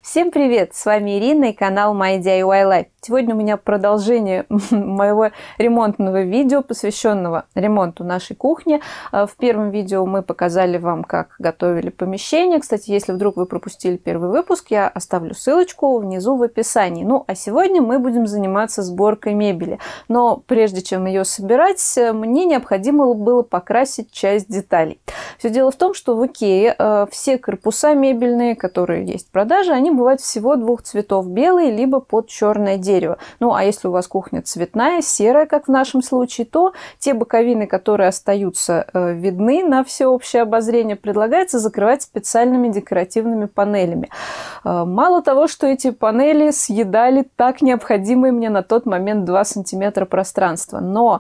Всем привет! С вами Ирина и канал My DIY Life. Сегодня у меня продолжение моего ремонтного видео, посвященного ремонту нашей кухни. В первом видео мы показали вам, как готовили помещение. Кстати, если вдруг вы пропустили первый выпуск, я оставлю ссылочку внизу в описании. Ну, а сегодня мы будем заниматься сборкой мебели. Но прежде чем ее собирать, мне необходимо было покрасить часть деталей. Все дело в том, что в Икее все корпуса мебельные, которые есть в продаже, они бывают всего двух цветов: белый либо под черное дерево. Ну, а если у вас кухня цветная, серая, как в нашем случае, то те боковины, которые остаются видны на всеобщее обозрение, предлагается закрывать специальными декоративными панелями. Мало того, что эти панели съедали так необходимые мне на тот момент 2 сантиметра пространства, но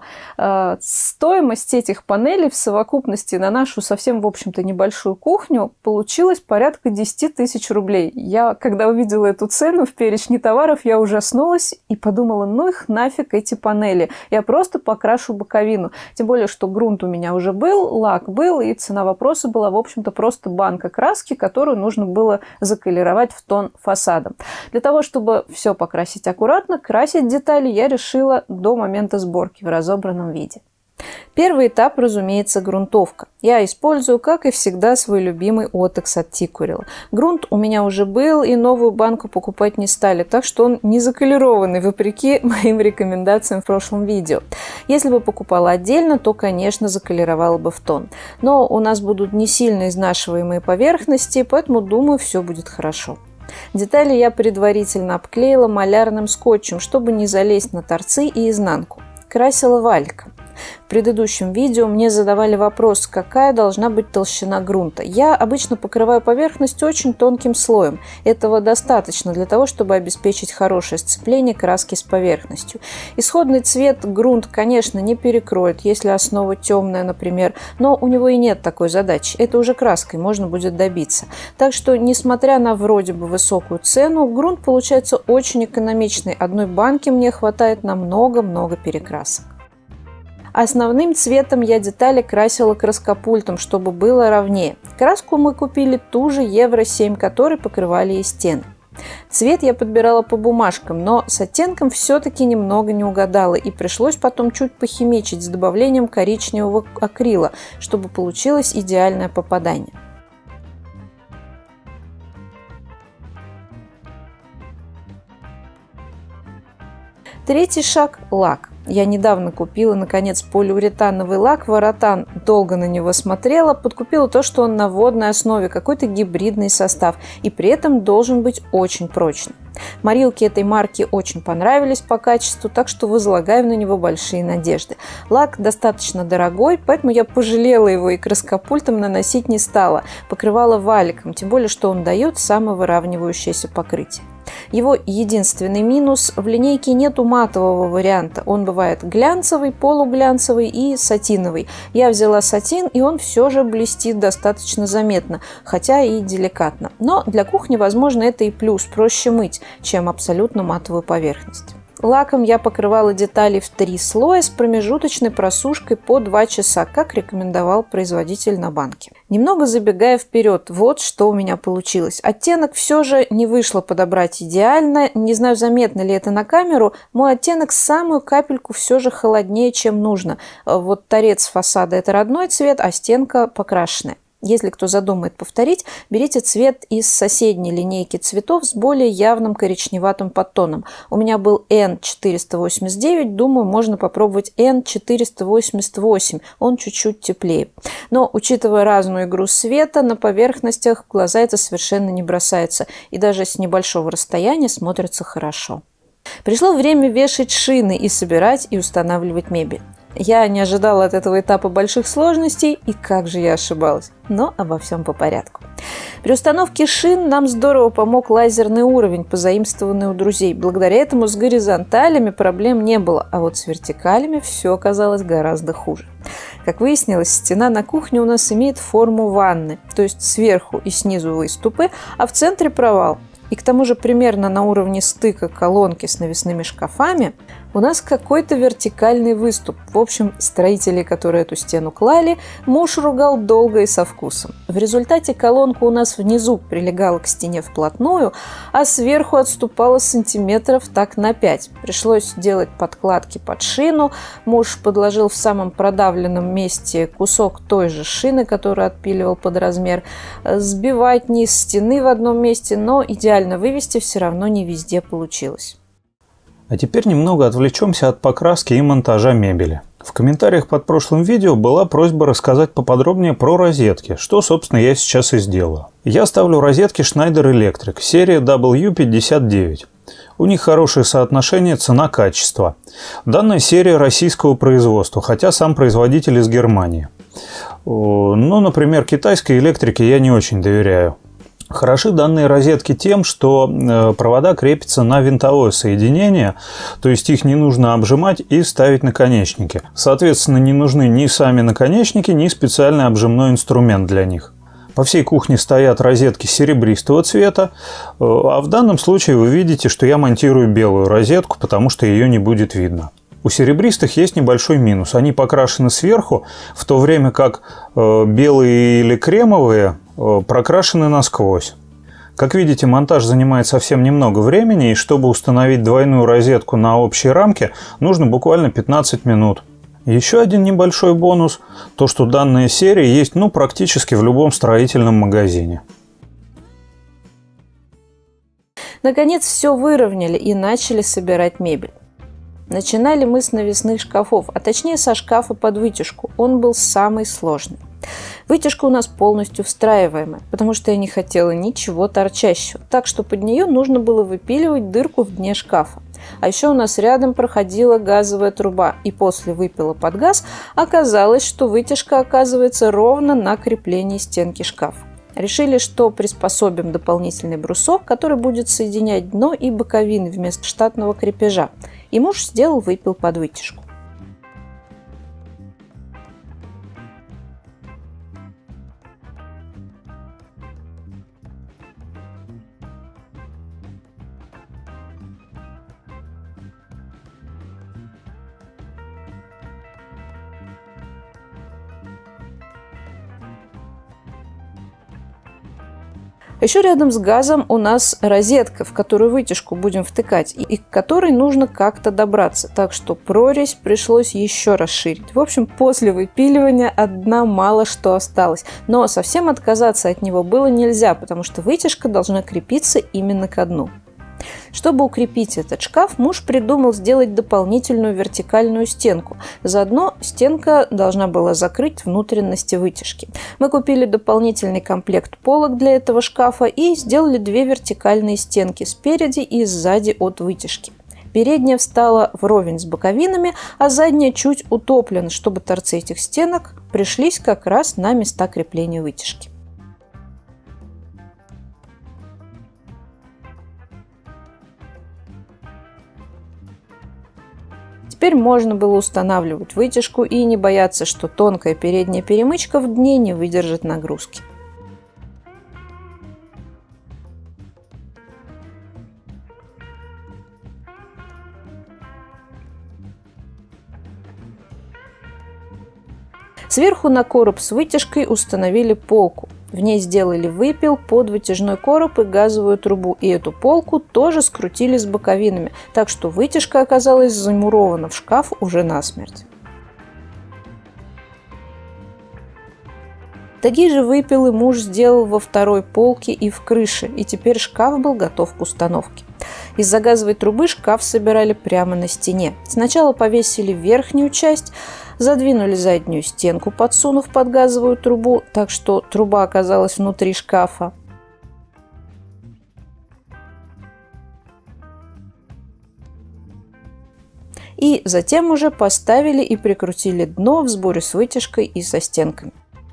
стоимость этих панелей в совокупности на нашу совсем, в общем-то, небольшую кухню получилась порядка 10 тысяч рублей. Я, когда увидела эту цену в перечне товаров, я ужаснулась и подумала, ну их нафиг эти панели, я просто покрашу боковину. Тем более, что грунт у меня уже был, лак был, и цена вопроса была, в общем-то, просто банка краски, которую нужно было заколеровать в тон фасада. Для того, чтобы все покрасить аккуратно, красить детали я решила до момента сборки в разобранном виде. Первый этап, разумеется, грунтовка. Я использую, как и всегда, свой любимый Otex от Tikkurila. Грунт у меня уже был, и новую банку покупать не стали, так что он не заколерованный, вопреки моим рекомендациям в прошлом видео. Если бы покупала отдельно, то, конечно, заколеровала бы в тон. Но у нас будут не сильно изнашиваемые поверхности, поэтому, думаю, все будет хорошо. Детали я предварительно обклеила малярным скотчем, чтобы не залезть на торцы и изнанку. Красила валиком. В предыдущем видео мне задавали вопрос, какая должна быть толщина грунта. Я обычно покрываю поверхность очень тонким слоем. Этого достаточно для того, чтобы обеспечить хорошее сцепление краски с поверхностью. Исходный цвет грунт, конечно, не перекроет, если основа темная, например, но у него и нет такой задачи. Это уже краской можно будет добиться. Так что, несмотря на вроде бы высокую цену, грунт получается очень экономичный. Одной банки мне хватает на много-много перекрасок. Основным цветом я детали красила краскопультом, чтобы было ровнее. Краску мы купили ту же Евро-7, которой покрывали и стены. Цвет я подбирала по бумажкам, но с оттенком все-таки немного не угадала, и пришлось потом чуть похимичить с добавлением коричневого акрила, чтобы получилось идеальное попадание. Третий шаг – лак. Я недавно купила, наконец, полиуретановый лак Варотан. Долго на него смотрела, подкупила то, что он на водной основе, какой-то гибридный состав, и при этом должен быть очень прочным. Морилки этой марки очень понравились по качеству, так что возлагаю на него большие надежды. Лак достаточно дорогой, поэтому я пожалела его и краскопультом наносить не стала. Покрывала валиком, тем более, что он дает самовыравнивающееся покрытие. Его единственный минус – в линейке нету матового варианта. Он бывает глянцевый, полуглянцевый и сатиновый. Я взяла сатин, и он все же блестит достаточно заметно, хотя и деликатно. Но для кухни, возможно, это и плюс. Проще мыть, чем абсолютно матовую поверхность. Лаком я покрывала детали в 3 слоя с промежуточной просушкой по 2 часа, как рекомендовал производитель на банке. Немного забегая вперед, вот что у меня получилось. Оттенок все же не вышло подобрать идеально. Не знаю, заметно ли это на камеру. Мой оттенок самую капельку все же холоднее, чем нужно. Вот торец фасада – это родной цвет, а стенка покрашенная. Если кто задумает повторить, берите цвет из соседней линейки цветов с более явным коричневатым подтоном. У меня был N489, думаю, можно попробовать N488, он чуть-чуть теплее. Но, учитывая разную игру света, на поверхностях в глаза это совершенно не бросается, и даже с небольшого расстояния смотрится хорошо. Пришло время вешать шины и собирать и устанавливать мебель. Я не ожидала от этого этапа больших сложностей, и как же я ошибалась. Но обо всем по порядку. При установке шин нам здорово помог лазерный уровень, позаимствованный у друзей. Благодаря этому с горизонталями проблем не было, а вот с вертикалями все оказалось гораздо хуже. Как выяснилось, стена на кухне у нас имеет форму ванны, то есть сверху и снизу выступы, а в центре провал. И к тому же примерно на уровне стыка колонки с навесными шкафами у нас какой-то вертикальный выступ. В общем, строители, которые эту стену клали, муж ругал долго и со вкусом. В результате колонка у нас внизу прилегала к стене вплотную, а сверху отступала сантиметров так на 5. Пришлось делать подкладки под шину. Муж подложил в самом продавленном месте кусок той же шины, которую отпиливал под размер. Сбивать низ стены в одном месте, но идеально вывести все равно не везде получилось. А теперь немного отвлечемся от покраски и монтажа мебели. В комментариях под прошлым видео была просьба рассказать поподробнее про розетки, что, собственно, я сейчас и сделаю. Я ставлю розетки Schneider Electric, серия W59. У них хорошее соотношение цена-качество. Данная серия российского производства, хотя сам производитель из Германии. Но, например, китайской электрике я не очень доверяю. Хороши данные розетки тем, что провода крепятся на винтовое соединение, то есть их не нужно обжимать и ставить наконечники. Соответственно, не нужны ни сами наконечники, ни специальный обжимной инструмент для них. По всей кухне стоят розетки серебристого цвета, а в данном случае вы видите, что я монтирую белую розетку, потому что ее не будет видно. У серебристых есть небольшой минус. Они покрашены сверху, в то время как белые или кремовые прокрашены насквозь. Как видите, монтаж занимает совсем немного времени, и чтобы установить двойную розетку на общей рамке, нужно буквально 15 минут. Еще один небольшой бонус – то, что данная серия есть практически в любом строительном магазине. Наконец все выровняли и начали собирать мебель. Начинали мы с навесных шкафов, а точнее со шкафа под вытяжку. Он был самый сложный. Вытяжка у нас полностью встраиваемая, потому что я не хотела ничего торчащего, так что под нее нужно было выпиливать дырку в дне шкафа. А еще у нас рядом проходила газовая труба, и после выпила под газ оказалось, что вытяжка оказывается ровно на креплении стенки шкафа. Решили, что приспособим дополнительный брусок, который будет соединять дно и боковины вместо штатного крепежа. И муж сделал выпил под вытяжку. Еще рядом с газом у нас розетка, в которую вытяжку будем втыкать, и к которой нужно как-то добраться. Так что прорезь пришлось еще расширить. В общем, после выпиливания от дна мало что осталось. Но совсем отказаться от него было нельзя, потому что вытяжка должна крепиться именно ко дну. Чтобы укрепить этот шкаф, муж придумал сделать дополнительную вертикальную стенку. Заодно стенка должна была закрыть внутренности вытяжки. Мы купили дополнительный комплект полок для этого шкафа и сделали две вертикальные стенки спереди и сзади от вытяжки. Передняя встала вровень с боковинами, а задняя чуть утоплена, чтобы торцы этих стенок пришлись как раз на места крепления вытяжки. Теперь можно было устанавливать вытяжку и не бояться, что тонкая передняя перемычка в дне не выдержит нагрузки. Сверху на короб с вытяжкой установили полку. В ней сделали выпил под вытяжной короб и газовую трубу. И эту полку тоже скрутили с боковинами, так что вытяжка оказалась замурована в шкаф уже насмерть. Такие же выпилы муж сделал во второй полке и в крыше, и теперь шкаф был готов к установке. Из-за газовой трубы шкаф собирали прямо на стене. Сначала повесили верхнюю часть, задвинули заднюю стенку, подсунув под газовую трубу, так что труба оказалась внутри шкафа. И затем уже поставили и прикрутили дно в сборе с вытяжкой и со стенками.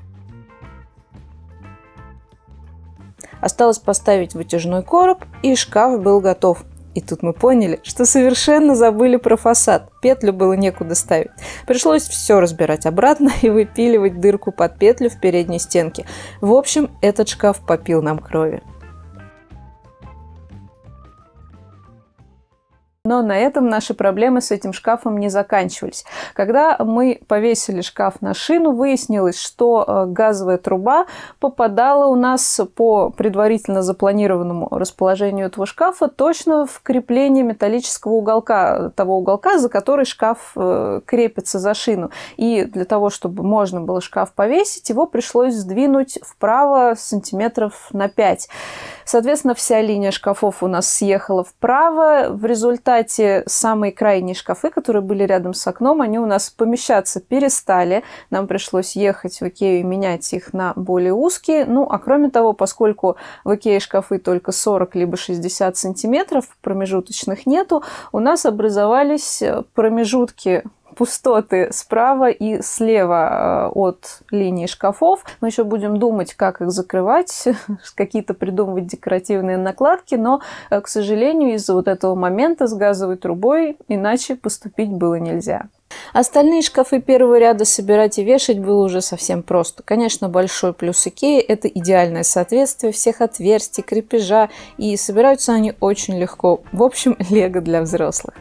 Осталось поставить вытяжной короб, и шкаф был готов. И тут мы поняли, что совершенно забыли про фасад. Петлю было некуда ставить. Пришлось все разбирать обратно и выпиливать дырку под петлю в передней стенке. В общем, этот шкаф попил нам крови. Но на этом наши проблемы с этим шкафом не заканчивались. Когда мы повесили шкаф на шину, выяснилось, что газовая труба попадала у нас по предварительно запланированному расположению этого шкафа точно в крепление металлического уголка, того уголка, за который шкаф крепится за шину. И для того, чтобы можно было шкаф повесить, его пришлось сдвинуть вправо сантиметров на 5. Соответственно, вся линия шкафов у нас съехала вправо. В результате самые крайние шкафы, которые были рядом с окном, они у нас помещаться перестали. Нам пришлось ехать в Икею и менять их на более узкие. Ну, а кроме того, поскольку в Икее шкафы только 40 либо 60 сантиметров, промежуточных нету, у нас образовались промежутки, пустоты справа и слева от линии шкафов. Мы еще будем думать, как их закрывать, какие-то придумывать декоративные накладки, но, к сожалению, из-за вот этого момента с газовой трубой иначе поступить было нельзя. Остальные шкафы первого ряда собирать и вешать было уже совсем просто. Конечно, большой плюс Икеи – это идеальное соответствие всех отверстий, крепежа, и собираются они очень легко. В общем, лего для взрослых.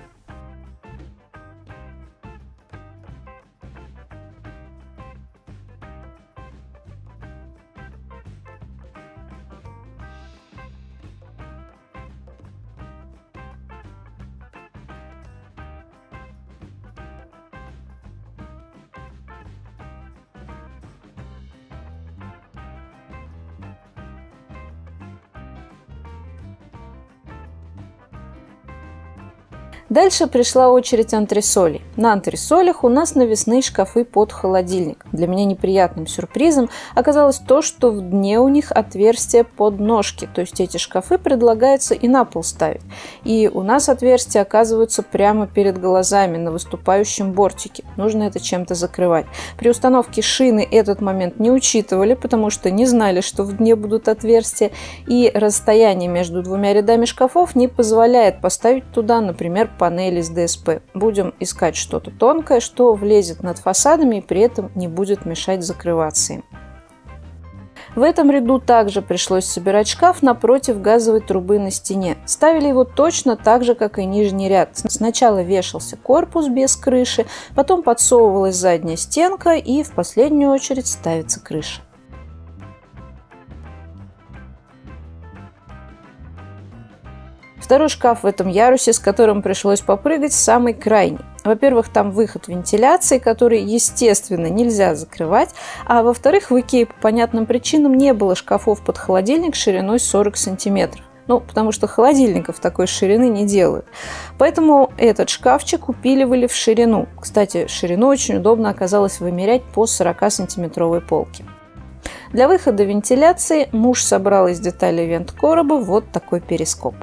Дальше пришла очередь антресолей. На антресолях у нас навесные шкафы под холодильник. Для меня неприятным сюрпризом оказалось то, что в дне у них отверстия под ножки. То есть эти шкафы предлагается и на пол ставить. И у нас отверстия оказываются прямо перед глазами на выступающем бортике. Нужно это чем-то закрывать. При установке шины этот момент не учитывали, потому что не знали, что в дне будут отверстия. И расстояние между двумя рядами шкафов не позволяет поставить туда, например, панели с ДСП. Будем искать что-то тонкое, что влезет над фасадами и при этом не будет мешать закрываться им. В этом ряду также пришлось собирать шкаф напротив газовой трубы на стене. Ставили его точно так же, как и нижний ряд. Сначала вешался корпус без крыши, потом подсовывалась задняя стенка и в последнюю очередь ставится крыша. Второй шкаф в этом ярусе, с которым пришлось попрыгать, самый крайний. Во-первых, там выход вентиляции, который, естественно, нельзя закрывать. А во-вторых, в Икее по понятным причинам не было шкафов под холодильник шириной 40 сантиметров. Ну, потому что холодильников такой ширины не делают. Поэтому этот шкафчик упиливали в ширину. Кстати, ширину очень удобно оказалось вымерять по 40-сантиметровой полке. Для выхода вентиляции муж собрал из деталей вент-короба вот такой перископ.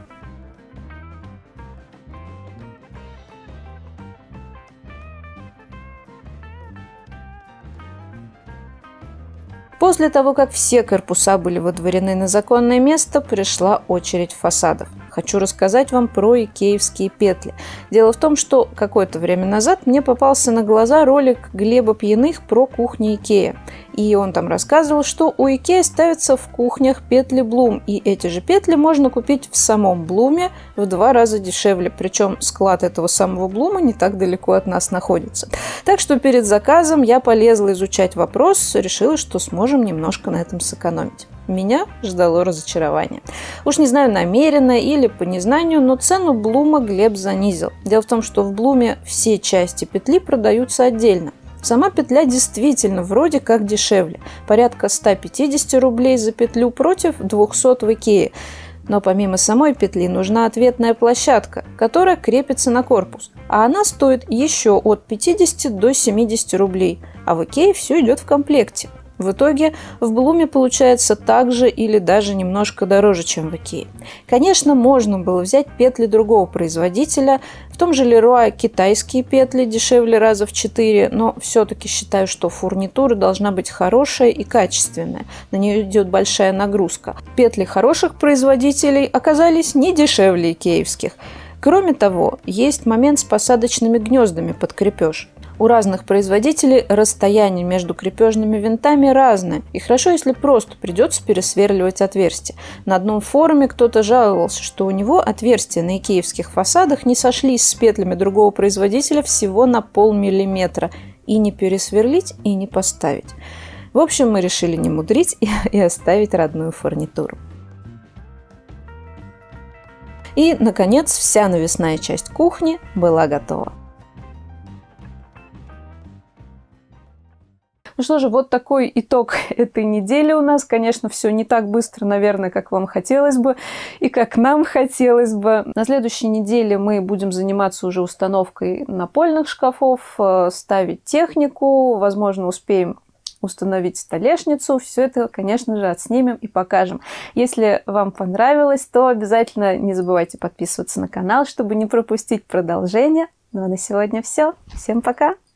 После того, как все корпуса были водворены на законное место, пришла очередь фасадов. Хочу рассказать вам про икеевские петли. Дело в том, что какое-то время назад мне попался на глаза ролик Глеба Пьяных про кухню Икея. И он там рассказывал, что у Икеи ставятся в кухнях петли Блум. И эти же петли можно купить в самом Блуме в 2 раза дешевле. Причем склад этого самого Блума не так далеко от нас находится. Так что перед заказом я полезла изучать вопрос, решила, что сможем немножко на этом сэкономить. Меня ждало разочарование. Уж не знаю, намеренно или по незнанию, но цену Блума Глеб занизил. Дело в том, что в Блуме все части петли продаются отдельно. Сама петля действительно вроде как дешевле. Порядка 150 рублей за петлю против 200 в Икее. Но помимо самой петли нужна ответная площадка, которая крепится на корпус. А она стоит еще от 50 до 70 рублей. А в Икее все идет в комплекте. В итоге в Блуме получается так же или даже немножко дороже, чем в Икее. Конечно, можно было взять петли другого производителя. В том же Леруа китайские петли дешевле раза в 4, но все-таки считаю, что фурнитура должна быть хорошая и качественная. На нее идет большая нагрузка. Петли хороших производителей оказались не дешевле икеевских. Кроме того, есть момент с посадочными гнездами под крепеж. У разных производителей расстояние между крепежными винтами разное, и хорошо, если просто придется пересверливать отверстия. На одном форуме кто-то жаловался, что у него отверстия на икеевских фасадах не сошлись с петлями другого производителя всего на полмиллиметра. И не пересверлить, и не поставить. В общем, мы решили не мудрить и оставить родную фурнитуру. И, наконец, вся навесная часть кухни была готова. Ну что же, вот такой итог этой недели у нас. Конечно, все не так быстро, наверное, как вам хотелось бы и как нам хотелось бы. На следующей неделе мы будем заниматься уже установкой напольных шкафов, ставить технику, возможно, успеем установить столешницу. Все это, конечно же, отснимем и покажем. Если вам понравилось, то обязательно не забывайте подписываться на канал, чтобы не пропустить продолжение. Ну а на сегодня все. Всем пока!